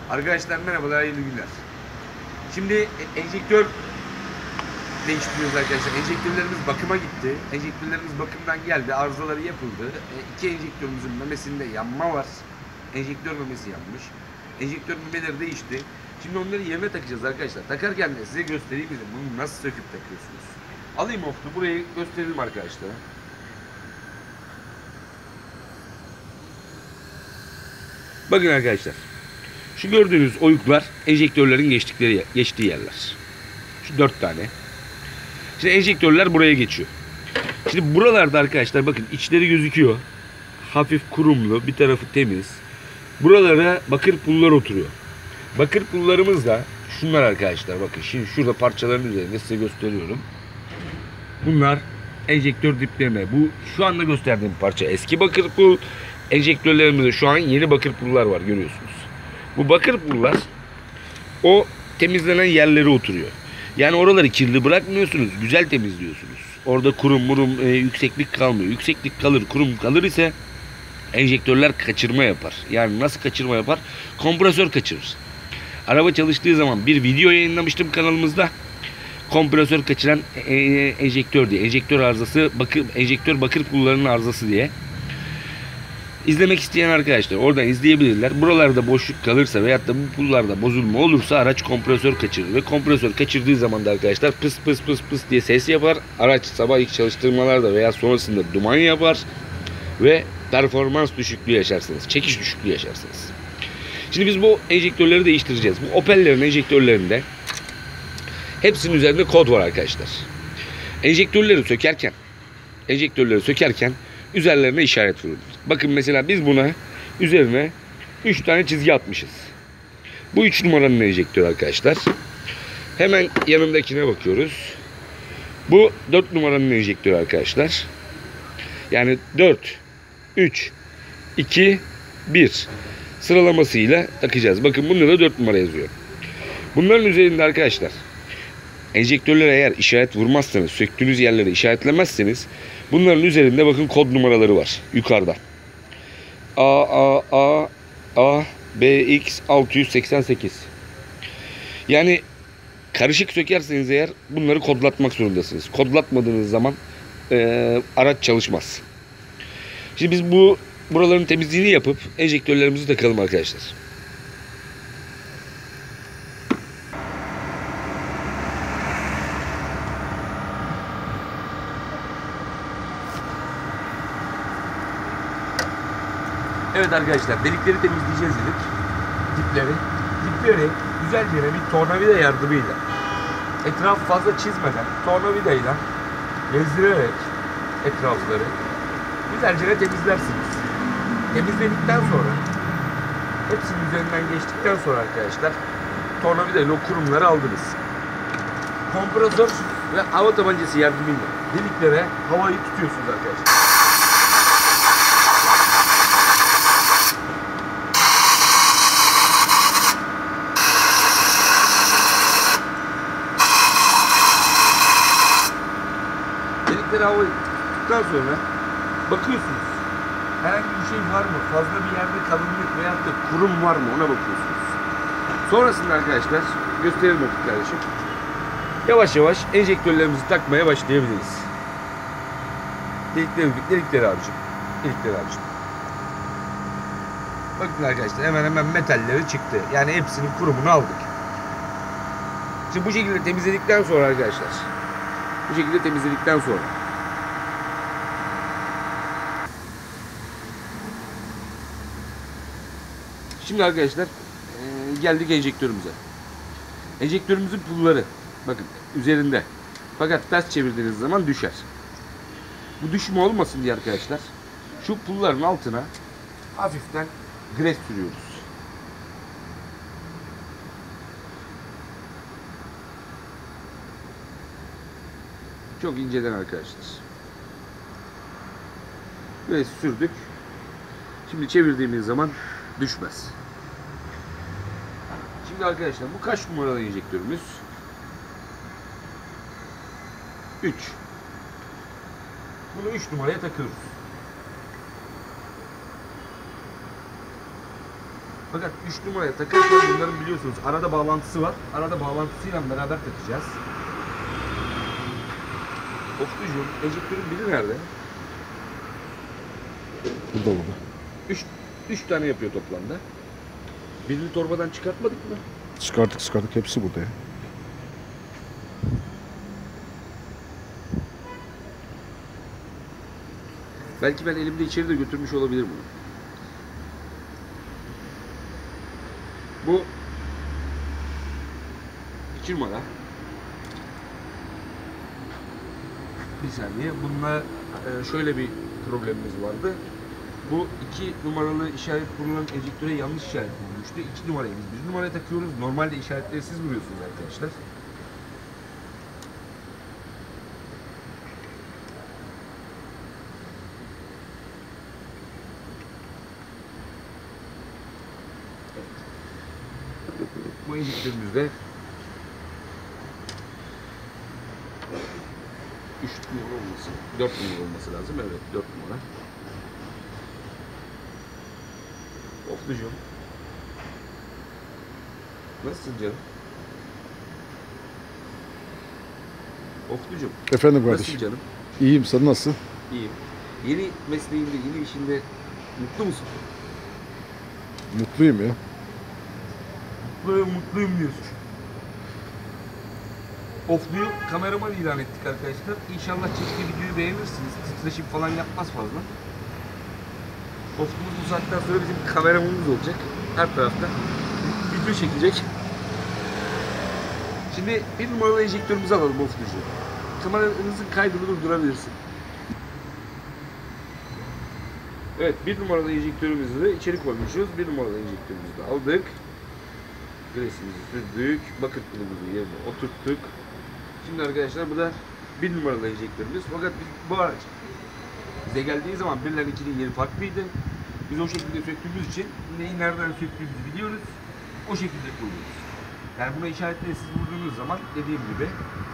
Arkadaşlar merhabalar, hayırlı günler. Şimdi enjektör değiştiriyoruz arkadaşlar. Enjektörlerimiz bakıma gitti. Enjektörlerimiz bakımdan geldi. Arızaları yapıldı. İki enjektörümüzün memesinde yanma var. Enjektör memesi yanmış. Enjektör memeleri değişti. Şimdi onları yerine takacağız arkadaşlar. Takarken de size göstereyim dedim. Bunu nasıl söküp takıyorsunuz. Alayım oflu. Burayı gösterelim arkadaşlar. Bakın arkadaşlar. Şu gördüğünüz oyuklar enjektörlerin geçtiği yerler. Şu 4 tane. Şimdi enjektörler buraya geçiyor. Şimdi buralarda arkadaşlar bakın içleri gözüküyor. Hafif kurumlu, bir tarafı temiz. Buralara bakır pullar oturuyor. Bakır pullarımız da şunlar arkadaşlar, bakın şimdi şurada parçaların üzerinde size gösteriyorum. Bunlar enjektör diplerine. Bu şu anda gösterdiğim parça eski bakır pul. Enjektörlerimizde şu an yeni bakır pullar var, görüyorsunuz. Bu bakır pullar o temizlenen yerlere oturuyor. Yani oraları kirli bırakmıyorsunuz, güzel temizliyorsunuz. Orada kurum yükseklik kalmıyor. Yükseklik kalır, kurum kalır ise enjektörler kaçırma yapar. Yani nasıl kaçırma yapar? Kompresör kaçırır. Araba çalıştığı zaman bir video yayınlamıştım kanalımızda. Kompresör kaçıran enjektör diye. Enjektör arızası, enjektör bakır pullarının arızası diye. İzlemek isteyen arkadaşlar oradan izleyebilirler. Buralarda boşluk kalırsa veyahut da bu pullarda bozulma olursa araç kompresör kaçırır. Ve kompresör kaçırdığı zaman da arkadaşlar pıs pıs pıs pıs diye ses yapar. Araç sabah ilk çalıştırmalarda veya sonrasında duman yapar. Ve performans düşüklüğü yaşarsınız. Çekiş düşüklüğü yaşarsınız. Şimdi biz bu enjektörleri değiştireceğiz. Bu Opel'lerin enjektörlerinde hepsinin üzerinde kod var arkadaşlar. Enjektörleri sökerken üzerlerine işaret vurulur. Bakın mesela biz buna üzerine 3 tane çizgi atmışız. Bu 3 numaranın enjektörü arkadaşlar. Hemen yanındakine bakıyoruz. Bu 4 numaranın enjektörü arkadaşlar. Yani 4, 3, 2, 1 sıralamasıyla takacağız. Bakın bunda da 4 numara yazıyor. Bunların üzerinde arkadaşlar enjektörlere eğer işaret vurmazsanız, söktüğünüz yerlere işaretlemezseniz bunların üzerinde bakın kod numaraları var yukarıda. A BX 688. Yani karışık sökerseniz eğer bunları kodlatmak zorundasınız. Kodlatmadığınız zaman araç çalışmaz. Şimdi biz buraların temizliğini yapıp enjektörlerimizi takalım arkadaşlar. Evet arkadaşlar, delikleri temizleyeceğiz dedik. Dipleri güzelce bir tornavida yardımıyla, etrafı fazla çizmeden tornavidayla gezdirerek etrafları güzelce temizlersiniz. Temizledikten sonra, hepsinin üzerinden geçtikten sonra arkadaşlar tornavidayla o kurumları aldınız. Kompresör ve hava tabancası yardımıyla deliklere havayı tutuyorsunuz arkadaşlar. Havayı tuttuktan sonra bakıyorsunuz. Herhangi bir şey var mı? Fazla bir yerde kalınlık veyahut da kurum var mı? Ona bakıyorsunuz. Sonrasında arkadaşlar gösterelim bakın kardeşim. Yavaş yavaş enjektörlerimizi takmaya başlayabiliriz. Delikleri abicim. Bakın arkadaşlar hemen metalleri çıktı. Yani hepsinin kurumunu aldık. Şimdi bu şekilde temizledikten sonra arkadaşlar. Şimdi arkadaşlar geldik enjektörümüze. Enjektörümüzün pulları bakın üzerinde. Fakat ters çevirdiğiniz zaman düşer. Bu düşme olmasın diye arkadaşlar şu pulların altına hafiften gres sürüyoruz. Çok inceden arkadaşlar. Gres sürdük. Şimdi çevirdiğimiz zaman düşmez. Şimdi arkadaşlar bu kaç numaralı enjektörümüz? 3. Bunu 3 numaraya takıyoruz. Fakat 3 numaraya takarken bunların biliyorsunuz arada bağlantısı var. Arada bağlantısıyla beraber takacağız. Okuyucuğum, enjektörün biri nerede? Burada. 3 tane yapıyor toplamda. Birini torbadan çıkartmadık mı? Çıkardık. Hepsi burada ya. Belki ben elimde içeri de götürmüş olabilirim bunu. Bu 2 numara. Bir saniye. Bununla şöyle bir problemimiz vardı. Bu 2 numaralı işaret bulunan enjektöre yanlış işaret bulunmuştu. 2 numarayı biz 1 numaraya takıyoruz. Normalde işaretleri siz vuruyorsunuz arkadaşlar. Bu enjektörümüzde 3 numara olması, 4 numara olması lazım. Evet, 4 numara. Oflucuğum. Nasılsın canım? Oflucuğum. Efendim kardeşim. Nasılsın canım? İyiyim, sen nasılsın? İyiyim. Yeni mesleğinde, yeni işinde mutlu musun? Mutluyum ya. Mutluyum diyorsun. Oflu'yu kameraman ilan ettik arkadaşlar. İnşallah çektiği videoyu beğenirsiniz. Titreşim falan yapmaz fazla. Oflu'muz bu saatten sonra bizim kameramanımız olacak. Her tarafta video çekecek. Şimdi bir numaralı enjektörümüzü alalım Oflu'cu. Kameranızın kaydını durdurabilirsin. Evet, bir numaralı enjektörümüzü de içeri koymuşuz. Bir numaralı enjektörümüzü de aldık. Gresimizi sürdük. Bakır pilimizi yerine oturttuk. Şimdi arkadaşlar bu da bir numaralı enjektörümüz. Fakat biz bu araç bize geldiği zaman 1 ile 2'nin yeri farklıydı. Biz o şekilde söktüğümüz için neyi nereden söktüğümüzü biliyoruz. O şekilde kuruyoruz. Yani buna işaretle siz vurduğunuz zaman dediğim gibi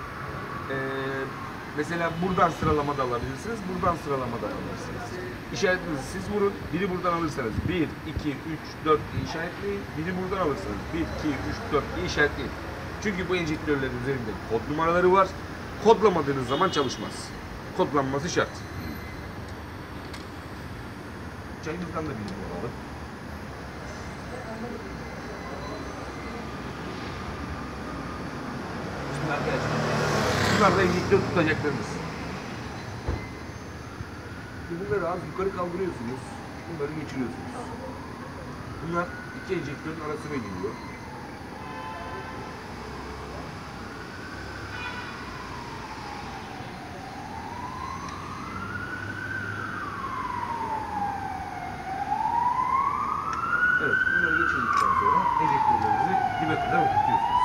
mesela buradan sıralamada alabilirsiniz, buradan sıralamada alırsınız. İşaretinizi siz vurun, biri buradan alırsanız 1, 2, 3, 4 diye işaretleyin, biri buradan alırsanız 1, 2, 3, 4 diye işaretleyin. Çünkü bu enjektörlerin üzerinde kod numaraları var. Kodlamadığınız zaman çalışmaz. Kodlanması şart. Çayımızdan da bir alalım. Şimdi arkadaşlar, bunlar da enjektör tutacaklarımız. Bunları az yukarı kaldırıyorsunuz. Bunları geçiriyorsunuz. Bunlar iki enjektörün arasına giriyor. Evet, bunları geçirdikten sonra enjektörlerinizi dibe kadar oturtuyorsunuz.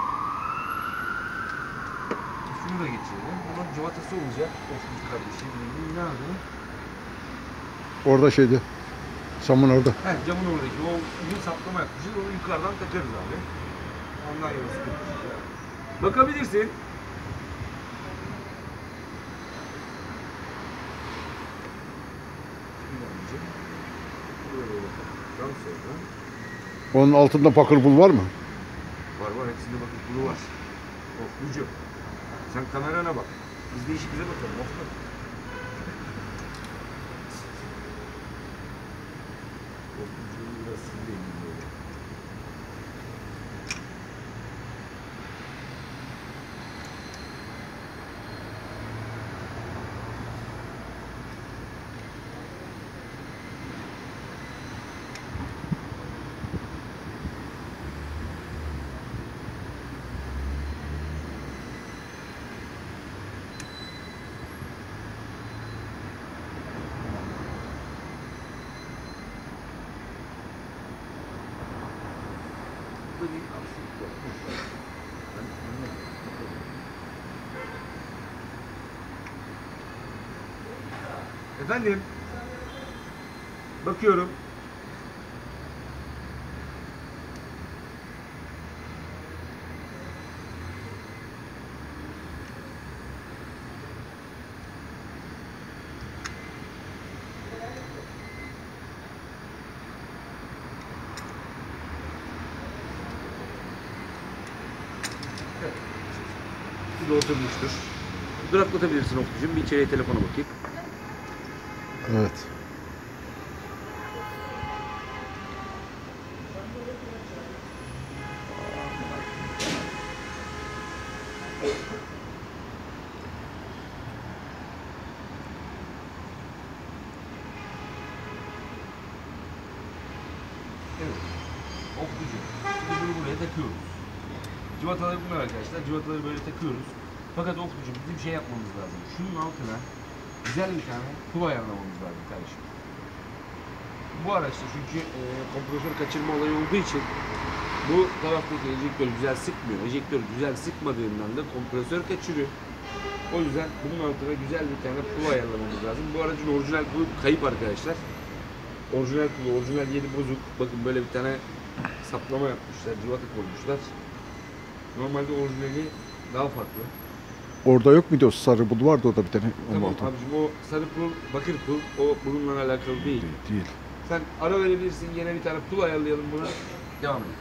Şunu da geçirelim. Bunun civatası olacak. Olsun kardeşim. Nerede? Orada şeydi. Camın orada. Camın oradaki o bir saplama yapmışız. Onu yukarıdan takarız abi. Ondan yana sıkıntı yok. Bakabilirsin. Onun altında bakır bul var mı? Var hepsinde bakın kulu var. Oflucu. Sen kamerana bak. Biz de işimize bakalım. Oflu. Oflucuğu biraz sileyim böyle. Burada bir aksilik var. Efendim? Bakıyorum. hepsi de oturmuştur. Duraklatabilirsin Oflucuğum. Bir içeriye telefona bakayım. Evet. Evet. Oflucuğum. Şimdi bunu buraya takıyoruz. Civataları bunlar arkadaşlar. Civataları böyle takıyoruz. Fakat Oflucuğum bizim şey yapmamız lazım. Şunun altına güzel bir tane pul ayarlamamız lazım kardeşim. Bu araçta çünkü kompresör kaçırma olayı olduğu için bu taraftaki enjektör güzel sıkmıyor. Enjektör güzel sıkmadığından da kompresör kaçırıyor. O yüzden bunun altına güzel bir tane pul ayarlamamız lazım. Bu aracın orijinal pulu kayıp arkadaşlar. Orijinal pulu, orijinal yeri bozuk. Bakın böyle bir tane saplama yapmışlar, cıvata koymuşlar. Normalde orijinali daha farklı. Orada yok muydu o sarı bul vardı orada bir tane. Tamam abicim, o sarı pul, bakır pul, o bununla alakalı değil. Değil. Sen ara verebilirsin, yine bir tane pul ayarlayalım buna. Devam edelim.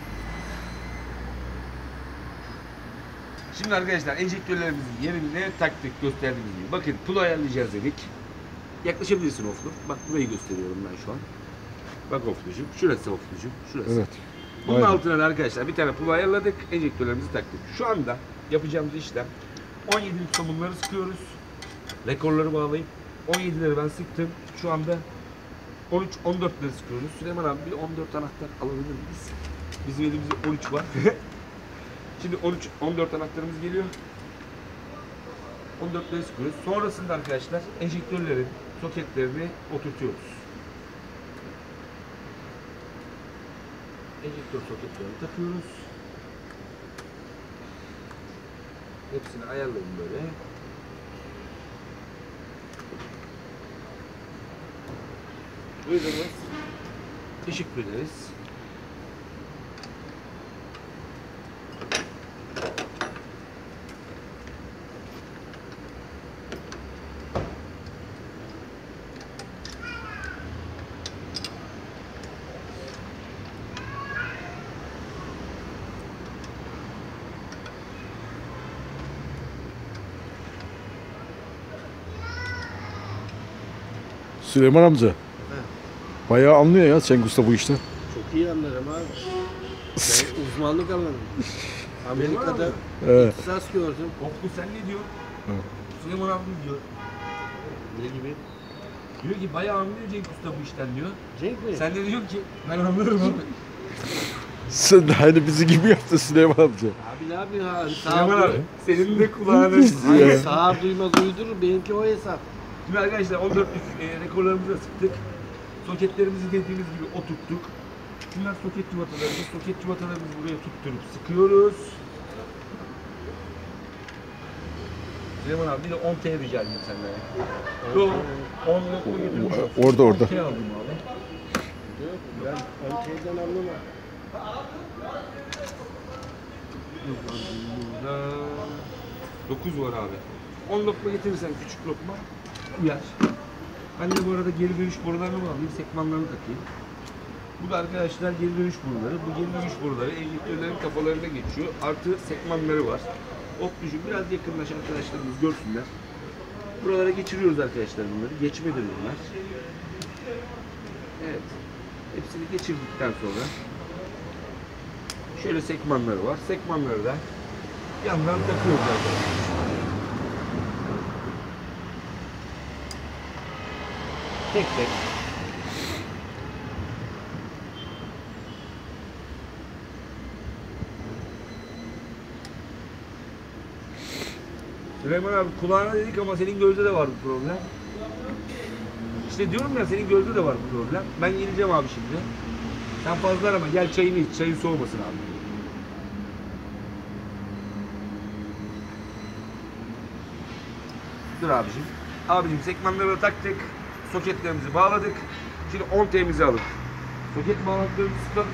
Şimdi arkadaşlar enjektörlerimizin yerine taktık, gösterdiğimiz gibi. Bakın pul ayarlayacağız dedik. Yaklaşabilirsin Oflu. Bak burayı gösteriyorum ben şu an. Bak Oflucuğum, şurası Oflucuğum, şurası. Evet. Bunun Aynen. altına da arkadaşlar bir tane pul ayarladık, enjektörlerimizi taktık. Şu anda yapacağımız işlem 17'lik somunları sıkıyoruz. Rekorları bağlayıp 17'leri ben sıktım. Şu anda 13-14'leri sıkıyoruz. Süleyman abi bir 14 anahtar alabilir miyiz? Bizim elimizde 13 var. Şimdi 13-14 anahtarımız geliyor. 14'leri sıkıyoruz. Sonrasında arkadaşlar enjektörlerin soketlerini oturtuyoruz. Enjektör soketlerini takıyoruz. Hepsini ayarlayın böyle. Buyurunuz. Teşekkür ederiz. Süleyman amca. Bayağı anlıyor ya Cenk Usta bu işten. Çok iyi anlarım abi. Ben uzmanlık alanım. Amerika'da Evet. ihtisas gördüm. Oflu sen ne diyor? Evet. Süleyman abi ne diyor? Ne gibi? Diyor ki bayağı anlıyor Cenk Usta bu işten diyor. Cenk mi? Sen de diyorsun ki ben anlarım abi. Sen de aynı bizi gibi yaptın Süleyman amca. Abi ne yapıyorsun abi? Süleyman abi senin de kulağını. Hayır, sağır duymaz uydurur. Benimki o hesap. Şimdi arkadaşlar 14'lük rekorlarımızı da sıktık. Soketlerimizi dediğimiz gibi oturttuk. Bunlar soket cıvatalarımız. Soket cıvatalarımızı buraya tutturup sıkıyoruz. Süleyman abi bir de 10T rica edeyim senden. Yok 10 lokma getirdim. Orada, orada. 10T aldım abi. Yok, ben 10 şeyden anlamam. Burada 9 var abi. 10 lokma getirirsen küçük lokma uyar. Ben de bu arada geri dönüş borularını mı alayım, sekmanlarını takayım. Bu da arkadaşlar geri dönüş boruları. Bu geri dönüş boruları enjektörlerin kafalarına geçiyor. Artı sekmanları var. Oflucuğum biraz yakınlaş, arkadaşlarımız görsünler. Buralara geçiriyoruz arkadaşlar bunları. Geçmedir bunlar. Evet. Hepsini geçirdikten sonra şöyle sekmanları var. Sekmanları da yandan takıyoruz arkadaşlar. Tek tek. Süleyman abi kulağına dedik ama senin gözde de var bu problem. İşte diyorum ya senin gözde de var bu problem. Ben geleceğim abi şimdi. Sen fazla arama, gel çayını iç, çayın soğumasın abi. Dur abicim. Abicim sekmanları da taktık. Soketlerimizi bağladık. Şimdi 10 T'mizi alıp soket bağlantılarımızı sıkalım.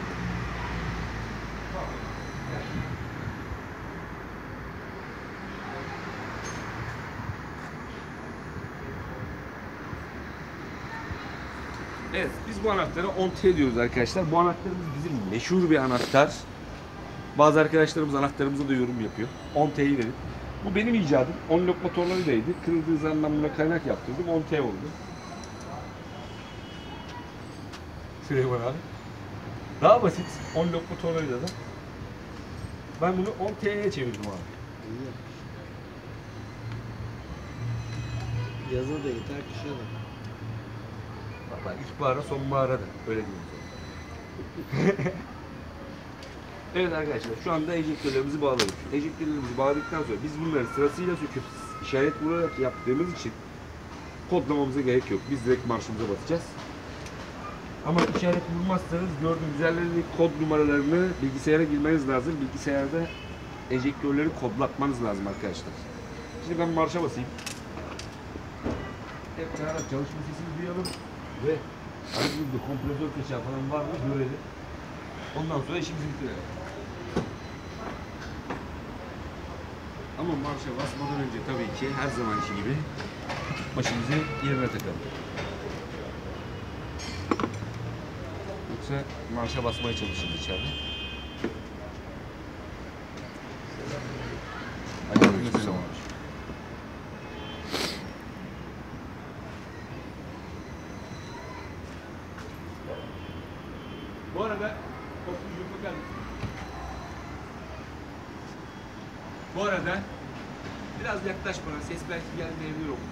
Evet, biz bu anahtara 10T diyoruz arkadaşlar. Bu anahtarımız bizim meşhur bir anahtar. Bazı arkadaşlarımız anahtarımıza da yorum yapıyor. 10T'yi verin. Bu benim icadım. 10 lok motorlarıylaydı. Kırıldığı zaman ben buna kaynak yaptırdım. 10T oldu. Süleyman abi. Daha basit. 10 lok motorlarıyla da. Ben bunu 10T'ye çevirdim abi. İyi yapmış. Yaza da yeter, kışa da. Valla ilkbahara sonbahara da. Öyle diyeyim sana. Evet arkadaşlar şu anda enjektörlerimizi bağladık. Enjektörlerimizi bağladıktan sonra biz bunları sırasıyla söküp işaret vurarak yaptığımız için kodlamamıza gerek yok. Biz direkt marşımıza basacağız. Ama işaret vurmazsanız gördüğünüz üzerlerindeki kod numaralarını bilgisayara girmeniz lazım. Bilgisayarda enjektörleri kodlatmanız lazım arkadaşlar. Şimdi ben marşa basayım. Hep beraber çalışma sesini duyalım ve aracımızda kompresör kaçağı falan var mı görelim. Ondan sonra işimizi bitirelim. Ama marşa basmadan önce tabii ki her zamanki gibi başımızı yerine takalım. Yoksa marşa basmaya çalışırız içeride. Aleykümselam. Bu arada Bu arada biraz yaklaş bana, ses belki gelmeyebilir o.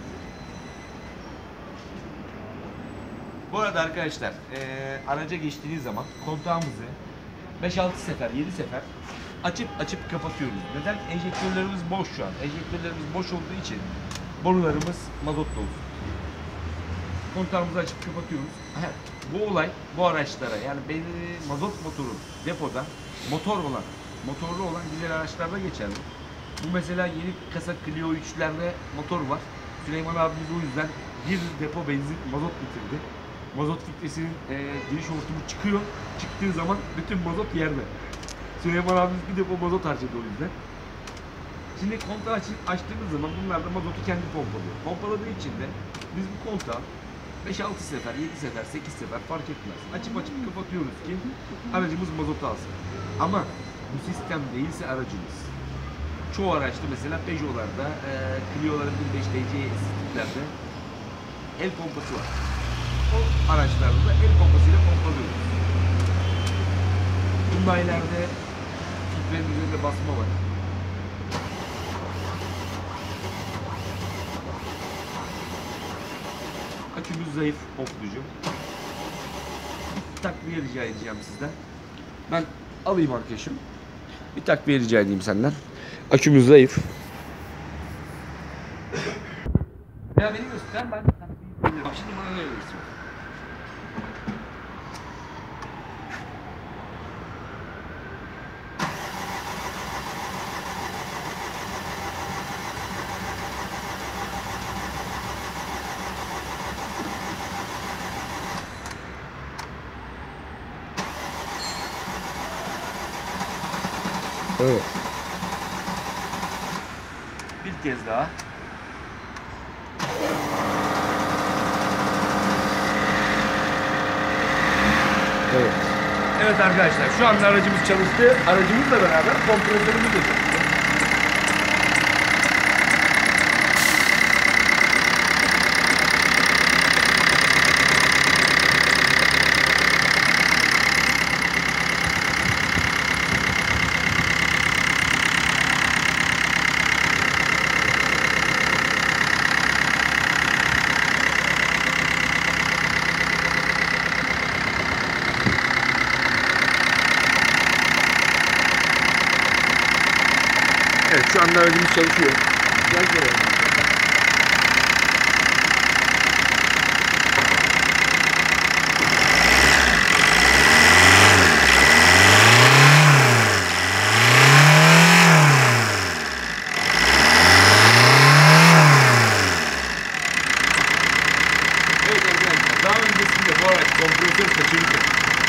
Bu arada arkadaşlar araca geçtiğiniz zaman kontağımızı 5-6 sefer, 7 sefer açıp kapatıyoruz. Neden? Enjektörlerimiz boş şu an. Enjektörlerimiz boş olduğu için borularımız mazot dolu. Kontağımızı açıp kapatıyoruz. Bu olay bu araçlara yani belirli mazot motoru depoda motorlu olan dizel araçlarda geçerli. Bu mesela yeni kasa Clio 3'lerde motor var. Süleyman abimiz o yüzden bir depo benzin mazot bitirdi. Mazot filtresinin giriş hortumu çıkıyor. Çıktığı zaman bütün mazot yerde. Süleyman abimiz bir depo mazot harcadı o yüzden. Şimdi kontağı açtığımız zaman bunlar da mazotu kendi pompalıyor. Pompaladığı için de biz bu kontağı 5-6 sefer, 7 sefer, 8 sefer fark etmez. Açıp kapatıyoruz ki aracımız mazot alsın. Ama bu sistem değilse aracımız. Çoğu araçta mesela Peugeot'larda, Clio'ların 1.5 TC tiplerde el pompası var. O araçlarda da el pompasıyla pompalıyoruz. Hyundai'lerde filtrenin üzerinde basma var. Akümüz zayıf, oflucu. Bir takviye rica edeceğim sizden. Ben alayım arkadaşım. Bir takviye rica edeyim senden. Akümüz zayıf. Ya beni göster, ben bak şimdi bana ne verirsin? Evet. Bir kez daha. Evet. Evet arkadaşlar şu anda aracımız çalıştı. Aracımızla beraber kompresörümüz de çalıştı. Evet şu anda aracımız çalışıyor. Gel buraya. Evet arkadaşlar daha öncesinde bu araç kompresör kaçırırken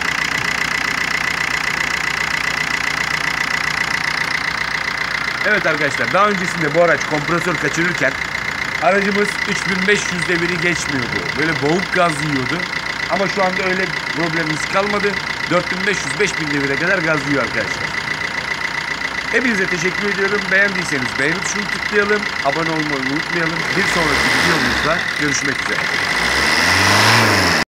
Evet arkadaşlar daha öncesinde bu araç kompresör kaçırırken aracımız 3500 deviri geçmiyordu. Böyle boğuk gaz yiyordu. Ama şu anda öyle problemimiz kalmadı. 4500-5000 devire kadar gaz yiyor arkadaşlar. Hepinize teşekkür ediyorum. Beğendiyseniz beğeni tuşunu tıklayalım. Abone olmayı unutmayalım. Bir sonraki videomuzda görüşmek üzere.